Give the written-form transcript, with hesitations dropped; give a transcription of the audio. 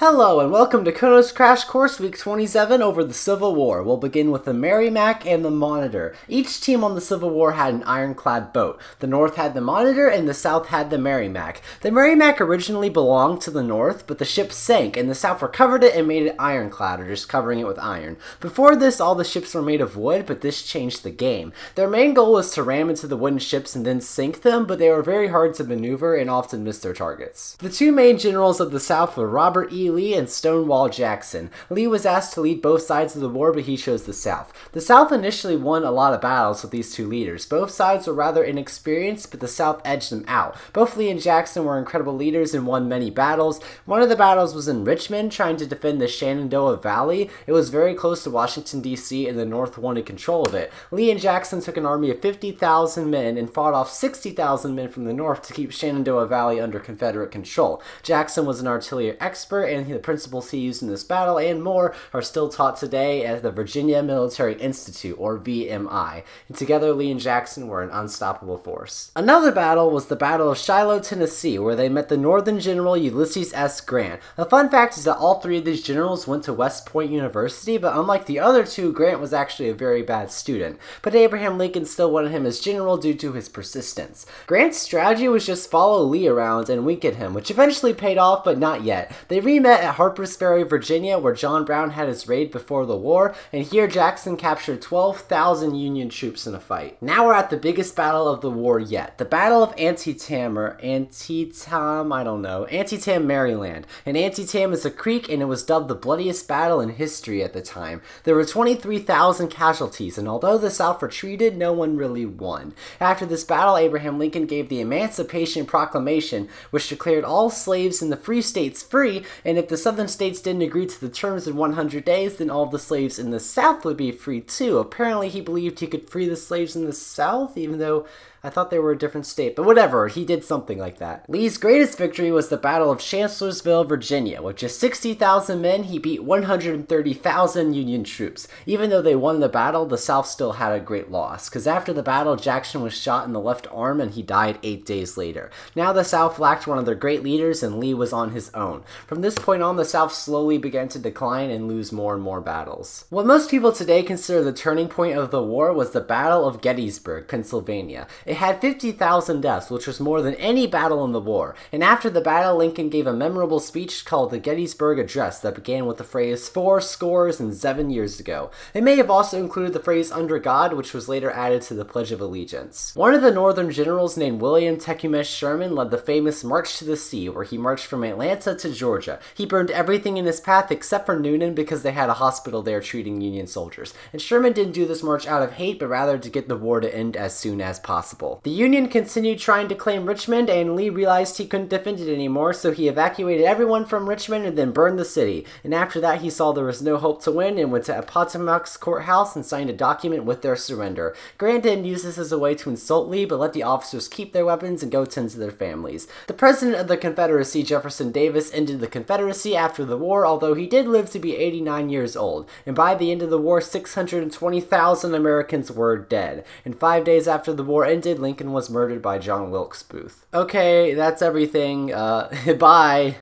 Hello and welcome to Konos Crash Course Week 27 over the Civil War. We'll begin with the Merrimac and the Monitor. Each team on the Civil War had an ironclad boat. The North had the Monitor and the South had the Merrimac. The Merrimac originally belonged to the North, but the ship sank and the South recovered it and made it ironclad, or just covering it with iron. Before this, all the ships were made of wood, but this changed the game. Their main goal was to ram into the wooden ships and then sink them, but they were very hard to maneuver and often missed their targets. The two main generals of the South were Robert E. Lee and Stonewall Jackson. Lee was asked to lead both sides of the war, but he chose the South. The South initially won a lot of battles with these two leaders. Both sides were rather inexperienced, but the South edged them out. Both Lee and Jackson were incredible leaders and won many battles. One of the battles was in Richmond, trying to defend the Shenandoah Valley. It was very close to Washington, D.C., and the North wanted control of it. Lee and Jackson took an army of 50,000 men and fought off 60,000 men from the North to keep Shenandoah Valley under Confederate control. Jackson was an artillery expert, and the principles he used in this battle and more are still taught today at the Virginia Military Institute, or VMI. And together, Lee and Jackson were an unstoppable force. Another battle was the Battle of Shiloh, Tennessee, where they met the Northern General Ulysses S. Grant. The fun fact is that all three of these generals went to West Point University, but unlike the other two, Grant was actually a very bad student. But Abraham Lincoln still wanted him as general due to his persistence. Grant's strategy was just follow Lee around and wink at him, which eventually paid off, but not yet. They met at Harper's Ferry, Virginia, where John Brown had his raid before the war, and here Jackson captured 12,000 Union troops in a fight. Now we're at the biggest battle of the war yet, the Battle of Antietam, Maryland. And Antietam is a creek, and it was dubbed the bloodiest battle in history at the time. There were 23,000 casualties, and although the South retreated, no one really won. After this battle, Abraham Lincoln gave the Emancipation Proclamation, which declared all slaves in the free states free, and if the southern states didn't agree to the terms in 100 days, then all the slaves in the South would be free too. Apparently he believed he could free the slaves in the South, even though I thought they were a different state, but whatever, he did something like that. Lee's greatest victory was the Battle of Chancellorsville, Virginia. With just 60,000 men, he beat 130,000 Union troops. Even though they won the battle, the South still had a great loss, because after the battle, Jackson was shot in the left arm and he died 8 days later. Now the South lacked one of their great leaders and Lee was on his own. From this point on, the South slowly began to decline and lose more and more battles. What most people today consider the turning point of the war was the Battle of Gettysburg, Pennsylvania. It had 50,000 deaths, which was more than any battle in the war. And after the battle, Lincoln gave a memorable speech called the Gettysburg Address that began with the phrase 7 years ago. It may have also included the phrase under God, which was later added to the Pledge of Allegiance. One of the Northern generals named William Tecumseh Sherman led the famous March to the Sea, where he marched from Atlanta to Georgia. He burned everything in his path except for Noonan because they had a hospital there treating Union soldiers. And Sherman didn't do this march out of hate, but rather to get the war to end as soon as possible. The Union continued trying to claim Richmond, and Lee realized he couldn't defend it anymore, so he evacuated everyone from Richmond and then burned the city. And after that, he saw there was no hope to win and went to Appomattox Courthouse and signed a document with their surrender. Grant didn't use this as a way to insult Lee, but let the officers keep their weapons and go tend to their families. The president of the Confederacy, Jefferson Davis, ended the Confederacy after the war, although he did live to be 89 years old. And by the end of the war, 620,000 Americans were dead. And 5 days after the war ended, Lincoln was murdered by John Wilkes Booth. Okay, that's everything. Bye.